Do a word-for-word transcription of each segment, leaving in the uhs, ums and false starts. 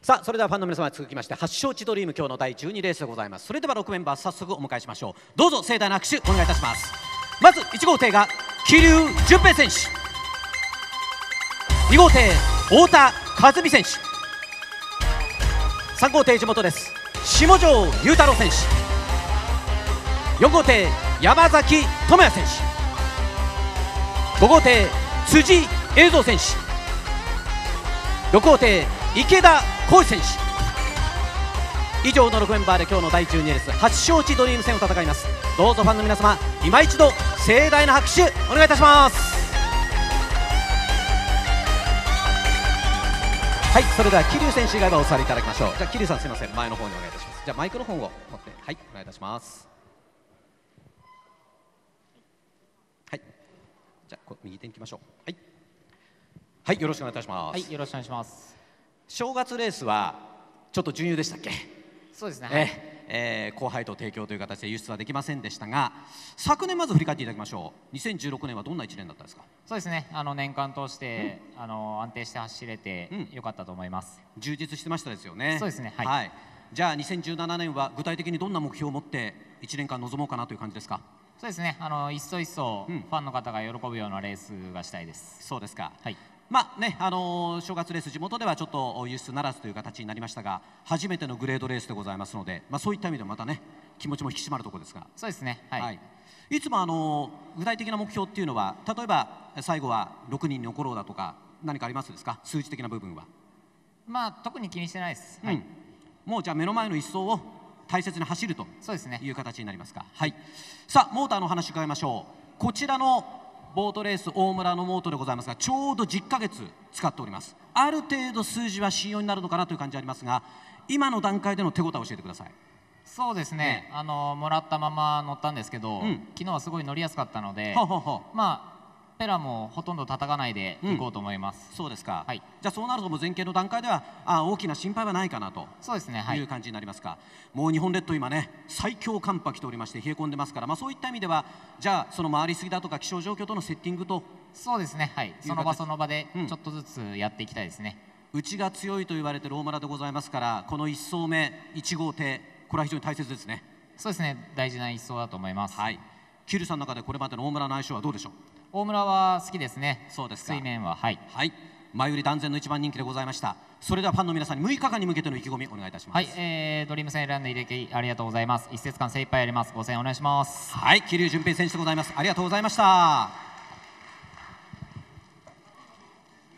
さあそれではファンの皆様続きまして発祥地ドリーム今日のだいじゅうにレースでございます。それではろくメンバー早速お迎えしましょう。どうぞ盛大な拍手お願いいたします。まずいち号艇が桐生順平選手、に号艇太田和美選手、さん号艇地元です下條雄太郎選手、よん号艇山崎智也選手、ご号艇辻栄三選手、ろく号艇池田浩司選手、以上のろくメンバーで今日のだいじゅうにレース発祥地ドリーム戦を戦います。どうぞファンの皆様今一度盛大な拍手お願いいたします。はい、それでは桐生選手以外はお座りいただきましょう。じゃあ桐生さんすみません、前の方にお願いいたします。じゃあマイクロフォンを持ってはいお願いいたします。はい、じゃあ右手に行きましょう。はいはい、よろしくお願いいたします。 はい、よろしくお願いします。 正月レースはちょっと準優でしたっけ。 そうですね、 えーえー、後輩と提供という形で輸出はできませんでしたが、昨年まず振り返っていただきましょう。にせんじゅうろくねんはどんないちねんだったんですか。 そうですね、あの年間通して、うん、あの安定して走れてよかったと思います、 うん、充実してましたですよね。 そうですね、はい、 はい、じゃあにせんじゅうななねんは具体的にどんな目標を持っていちねんかん臨もうかなという感じですか。 そうですね、あの一層一層ファンの方が喜ぶようなレースがしたいです、 うん、そうですか。はい、まあね、あのー、正月レース地元ではちょっと輸出ならずという形になりましたが、初めてのグレードレースでございますので、まあ、そういった意味でもまたね気持ちも引き締まるところですが。 そうですね、はい、はい、 いつもあのー、具体的な目標っていうのは例えば最後はろくにんに残ろうだとか何かありますですか。数字的な部分はまあ特に気にしてないです、 うん、 はい、 もうじゃあ目の前の一走を大切に走るとそうですねいう形になりますか。はい、さあモーターの話伺いましょう。こちらのボートレース大村のモートでございますが、ちょうどじゅっかげつ使っております。ある程度数字は信用になるのかなという感じありますが、今の段階での手応えを教えてください。 そうですね、ね、あのもらったまま乗ったんですけど、うん、昨日はすごい乗りやすかったので、はははまあペラもほとんど叩かないでいこうと思います、 うん、そうですか、 はい、 じゃあそうなるともう前傾の段階ではあ大きな心配はないかなとそうですね、はい、 いう感じになりますか。もう日本列島今ね最強寒波来ておりまして冷え込んでますから、まあ、そういった意味ではじゃあその回りすぎだとか気象状況とのセッティングとそうですね、はい、その場その場でちょっとずつやっていきたいですね、 うん、内が強いと言われている大村でございますから、このいっ走目いち号艇これは非常に大切ですね。 そうですね、大事な一走だと思います。 はい、桐生さんの中でこれまでの大村の相性はどうでしょう。 大村は好きですね。 そうですか。 水面ははい、 はい、前売り断然の一番人気でございました。それではファンの皆さんにむいかかんに向けての意気込みお願いいたします。 はい、えー、ドリーム戦選んでいただきありがとうございます。一節間精一杯やります。ご声援お願いします。 はい、桐生順平選手でございます。ありがとうございました。はい、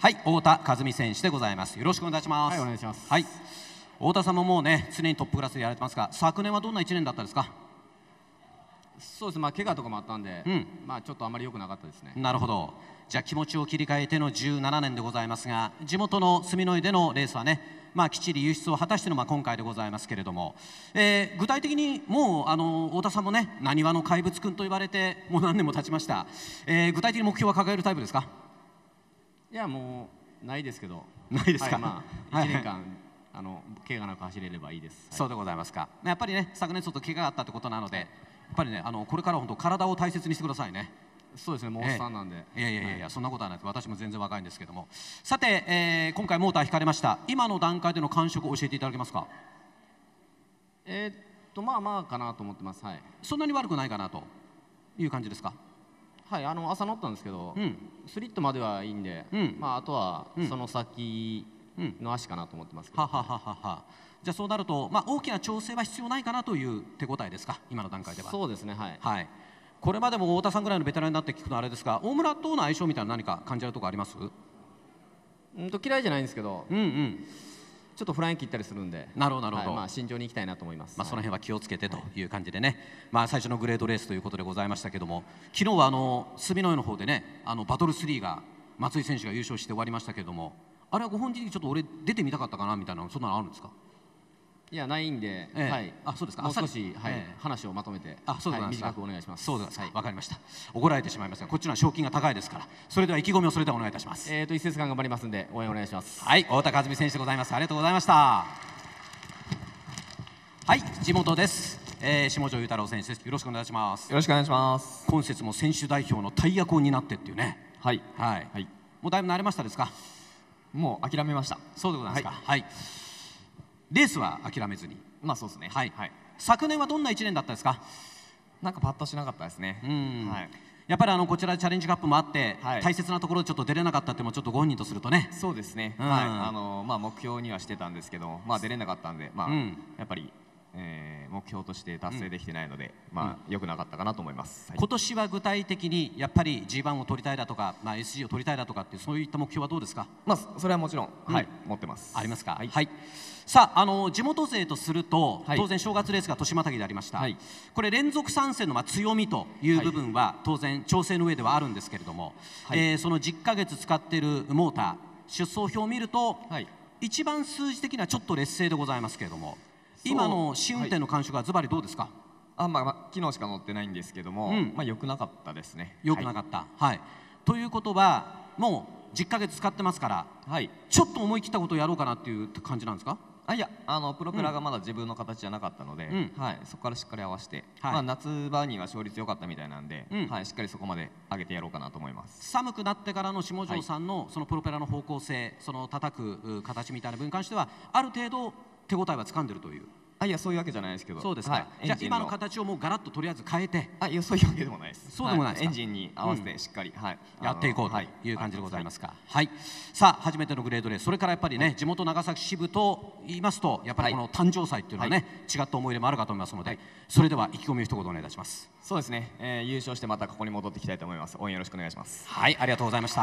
太田和美選手でございます。よろしくお願いします。 はい、お願いします。 はい、太田さんももうね常にトップクラスでやられてますが、昨年はどんないちねんだったですか。 そうです、まあ怪我とかもあったんで、うん、まあちょっとあまり良くなかったですね。 なるほど。じゃあ気持ちを切り替えてのじゅうななねんでございますが、地元の住之江でのレースはね、まあきっちり輸出を果たしてのまあ今回でございますけれども、えー、具体的にもうあの太田さんもねなにわの怪物くんと言われてもう何年も経ちました、えー、具体的に目標は掲げるタイプですか。 いやもうないですけど。 ないですか。はい、 まあいちねんかん、はい、あの怪我なく走れればいいです。 はい、そうでございますか。やっぱりね昨年ちょっと怪我があったってことなので、やっぱりねあのこれから本当体を大切にしてくださいね。 そうですね、もうおっさんなんで、 えー、いやいやいやいや、はい、そんなことはないです。私も全然若いんですけども。さて、えー、今回モーター引かれました。今の段階での感触を教えていただけますか。 えー、っとまあまあかなと思ってます。はい、 そんなに悪くないかなという感じですか。 はい、あの朝乗ったんですけど、うん、スリットまではいいんで、うん、まああとはその先の足かなと思ってますけど、 ははははは。じゃあそうなると、まあ、大きな調整は必要ないかなという手応えですか、今の段階では。 そうですね、はい、 はい、これまでも太田さんぐらいのベテランになって聞くのはあれですが、大村との相性みたいな何か感じるところあります？ うんと嫌いじゃないんですけど、うん、うん、ちょっとフライン切ったりするんで、 なるほどなるほど、 はい、まあ慎重にいきたいなと思います。 まあその辺は気をつけてという感じでね、はい、まあ最初のグレードレースということでございましたけども、昨日はあの住之江の方でね、あのバトルスリーが松井選手が優勝して終わりましたけども、あれはご本人にちょっと俺出てみたかったかなみたいな、そんなのあるんですか。 いやないんで、 ええ、はい、 あ、そうですか。もう少し、はい、ええ、話をまとめて、 あ、そうですか、 はい、短くお願いします。 そうです。はい、わかりました。怒られてしまいますが、こっちのは賞金が高いですから、それでは意気込みをそれではお願いいたします。 えっと一節間頑張りますんで応援お願いします。 はい、太田和美選手でございます。ありがとうございました。はい、地元です。えー、下條雄太郎選手です。よろしくお願いします。 よろしくお願いします。 今節も選手代表の大役を担ってっていうね。 はい、 はい、はい、もうだいぶ慣れましたですか。 もう諦めました。 そうでございますか。はい、はい、 レースは諦めずに。 まあそうですね。 はい、昨年はどんないちねんだったですか？ なんかパッとしなかったですね。はい、 やっぱりあのこちらチャレンジカップもあって、はい、大切なところでちょっと出れなかったってもちょっとご本人とするとね。 そうですね、うん、はい、あのまあ、目標にはしてたんですけど、まあ、出れなかったんで、まあ、うん、やっぱり、えー、目標として達成できてないので、うん、まあ、良くなかったかなと思います、はい、 今年は具体的にやっぱり ジーワン を取りたいだとか、まあ、エスジー を取りたいだとかってそういった目標はどうですか？ まあ、それはもちろん、うん、はい、持ってます。 ありますか？ はい、 はい、さあ、あの地元勢とすると、はい、当然正月レースが年またぎでありました、はい、これ連続参戦のまあ強みという部分は、はい、当然調整の上ではあるんですけれども、はい、えー、そのじゅっかげつ使っているモーター出走表を見ると、はい、一番数字的にはちょっと劣勢でございますけれども、今の試運転の感触はズバリどうですか？はい、 あ、まあ、まあ、昨日しか乗ってないんですけども、うん、まあ良くなかったですね。 良くなかった、はい、はい、ということはもうじゅっかげつ使ってますから、はい、ちょっと思い切ったことをやろうかなっていう感じなんですか？ あ、いや、あのプロペラがまだ自分の形じゃなかったので、うん、はい、そこからしっかり合わせて、はい、まあ、夏場には勝率良かったみたいなんで、うん、はい、しっかりそこまで上げてやろうかなと思います。 寒くなってからの下條さんのそのプロペラの方向性、はい、その叩く形みたいな部分に関してはある程度手応えは掴んでるという。 あ、いや、そういうわけじゃないですけど。 そうですか、はい、じゃあ今の形をもうガラッととりあえず変えて。 あ、いや、そういうわけでもないです。 そうでもないですか、 はい、エンジンに合わせてしっかり、うん、はい、 やっていこうという感じでございますか。はい、はい、さあ初めてのグレードレース、それからやっぱりね、はい、地元長崎支部と言いますとやっぱりこの誕生祭っていうのはね、はい、違った思い入れもあるかと思いますので、はい、それでは意気込みを一言お願いいたします。 そうですね、えー、優勝してまたここに戻ってきたいと思います。応援よろしくお願いします。 はい、ありがとうございました。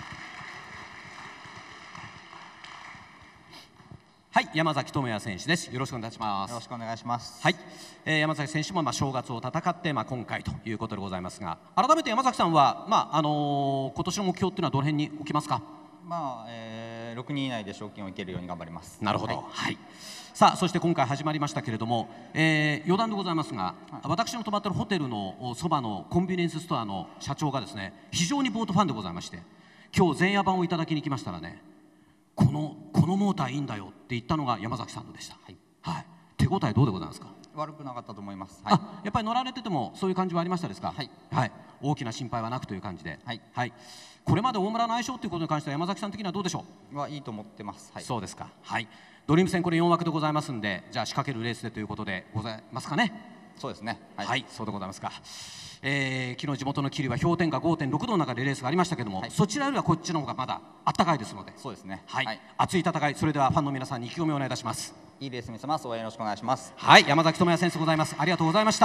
はい、山崎智也選手です。よろしくお願いします。 よろしくお願いします。 はい、えー、山崎選手もまあ正月を戦ってまあ今回ということでございますが、改めて山崎さんはまああのー、今年の目標っていうのはどの辺に置きますか？ まあ、えー、ろくにん以内で賞金をいけるように頑張ります。 なるほど。はい。はい、さあそして今回始まりましたけれども、えー、余談でございますが、はい、私の泊まっているホテルのそばのコンビニエンスストアの社長がですね、非常にボートファンでございまして、今日前夜版をいただきに来ましたらね、このこのモーターいいんだよって言ったのが山崎さんでした。はい、はい、手応えどうでございますか？ 悪くなかったと思います。 はい、あ、やっぱり乗られててもそういう感じはありましたですか？ はい、 はい、大きな心配はなくという感じで、 はい、 はい、これまで大村の相性ということに関しては山崎さん的にはどうでしょう？はいいと思ってます。はい、 そうですか。はい、ドリーム戦これよん枠でございますんで、じゃあ仕掛けるレースでということでございますかね？ そうですね。 はい、はい、そうでございますか。えー、昨日地元の桐生は氷点下 ごてんろく 度の中でレースがありましたけども、はい、そちらよりはこっちの方がまだあったかいですので。 そうですね。 はい、はい、熱い戦い、それではファンの皆さんに意気込みをお願いいたします。 いいレース見せます。応援よろしくお願いします。 はい、山崎智也選手でございます。ありがとうございました。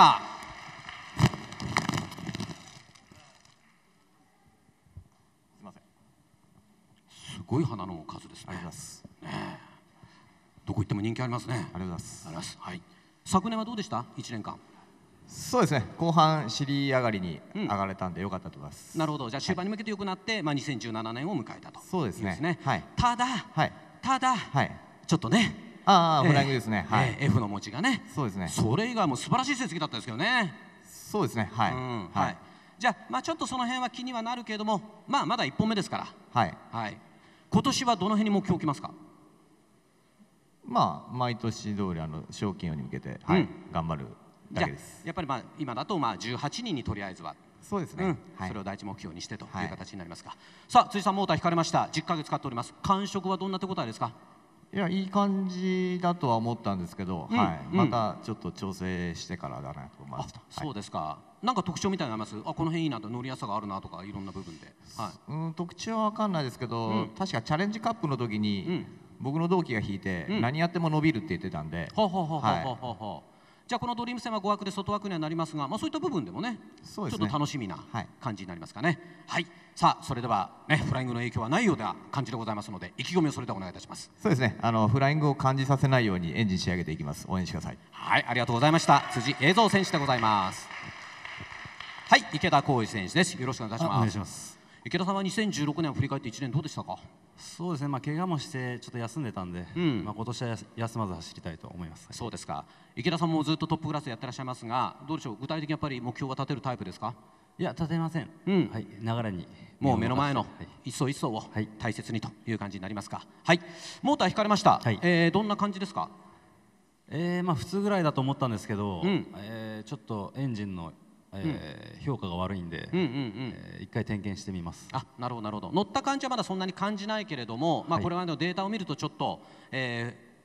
すみません。 すごい花の数ですね。 ありがとうございます。 ね、どこ行っても人気ありますね。ありがとうございます。 ありがとうございます。はい。昨年はどうでした？いちねんかん。 そうですね、後半尻上がりに上がれたんで良かったと思います。 うん、なるほど。じゃあ終盤に向けて良くなって、はい、まあにせんじゅうななねんを迎えたと。 そうですね。 ですね。 はい。 ただ、はい、ただ、はい、ちょっとね、 ああ、フライングですね。 はい。エフ の持ちがね。 そうですね。 それ以外も素晴らしい成績だったんですけどね。 そうですね。はい。 うん、はい。じゃあまあちょっとその辺は気にはなるけれども、まあまだいっぽんめですから。 はい。 はい。今年はどの辺に目標を置きますか？ まあ毎年通りあの賞金王に向けて、はい、頑張る。 じゃやっぱりまあ今だとまあじゅうはちにんにとりあえずはそうですね、 うん、はい、それを第一目標にしてという形になりますか。はい、さあ辻さんモーター引かれました。じゅっかげつ使っております。感触はどんな手応えですか？ いやいい感じだとは思ったんですけど、うん、はい、またちょっと調整してからだなと思いました。 あ、そうですか。はい、なんか特徴みたいなのあります？あ、この辺いいなと乗りやすさがあるなとかいろんな部分で。はい、 うん、特徴は分かんないですけど、うん、確かチャレンジカップの時に、うん、僕の同期が引いて、うん、何やっても伸びるって言ってたんで。 ほうほうほうほうほうほうほう。じゃあこのドリーム戦はご枠で外枠にはなりますが、まあ、そういった部分でもね、そうですね、ちょっと楽しみな感じになりますかね。はい、はい、さあそれでは、ね、フライングの影響はないような感じでございますので、意気込みをそれではお願いいたします。 そうですね、あのフライングを感じさせないようにエンジン仕上げていきます。応援してください。 はい、ありがとうございました。辻栄三選手でございます。はい、池田浩司選手です。よろしくお願いします。 お願いします。 池田さんはにせんじゅうろくねんを振り返っていちねんどうでしたか？ そうですね、まあ怪我もしてちょっと休んでたんで、うん、まあ今年は休まず走りたいと思います。 そうですか。池田さんもずっとトップクラスやってらっしゃいますが、どうでしょう、具体的にやっぱり目標は立てるタイプですか？ いや立てません。うん、はい、流れにもう目の前の一層一層を大切にという感じになりますか。はい、モーター引かれました。はい、えー、どんな感じですか？ えー、まあ普通ぐらいだと思ったんですけど、うん、えー、ちょっとエンジンのえーうん、評価が悪いんで一回点検してみます。 あ、なるほどなるほど。乗った感じはまだそんなに感じないけれども、まあ、これまでのデータを見るとちょっと、えー、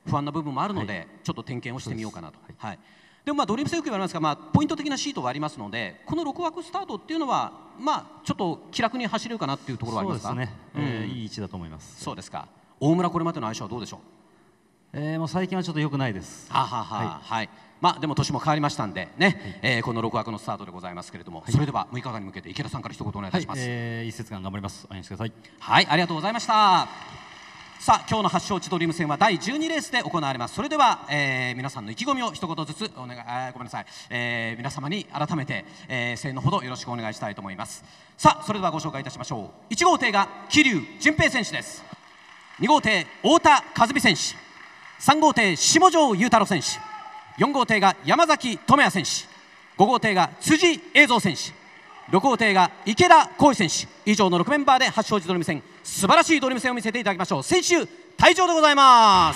不安な部分もあるので、はい、ちょっと点検をしてみようかなと。はい、でもまあドリームスよく言われますが、まあ、ポイント的なシートがありますので、このろく枠スタートっていうのは、まあ、ちょっと気楽に走れるかなっていうところはありますか。 そうですね、えーうん、いい位置だと思います。 そうですか。大村、これまでの相性はどうでしょう。 えー、もう最近はちょっと良くないです。 ははは、はい、はい、まあでも年も変わりましたんでね、はい、えー、このろく枠のスタートでございますけれども、はい、それではむいかかんに向けて池田さんから一言お願いいたします。はい、 えー、一節間頑張ります。応援してください。 はい、ありがとうございました。さあ、今日の発祥地ドリーム戦はだいじゅうにレースで行われます。それでは、えー、皆さんの意気込みを一言ずつお願い、あ、ごめんなさい、えー、皆様に改めて、えー、声援のほどよろしくお願いしたいと思います。さあ、それではご紹介いたしましょう。いち号艇が桐生純平選手です。に号艇太田和美選手、さん号艇下條雄太郎選手、よん号艇が山崎智也選手、ご号艇が辻栄三選手、ろく号艇が池田浩司選手、以上のろくメンバーで発祥地ドリーム戦、素晴らしいドリーム戦を見せていただきましょう。先週退場でございます。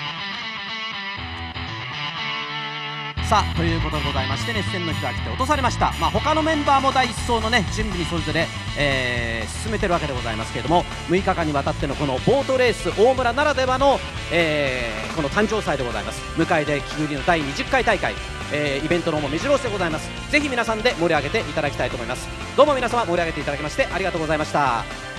さあ、ということでございまして、熱戦の日が来て落とされました。まあ、他のメンバーも第一層のね準備にそれぞれ、えー、進めてるわけでございますけれども、むいかかんにわたってのこのボートレース大村ならではの、えー、この誕生祭でございます。向出木繰りのだいにじゅっかい大会、えー、イベントの方も目白押しでございます。ぜひ皆さんで盛り上げていただきたいと思います。どうも皆様盛り上げていただきましてありがとうございました。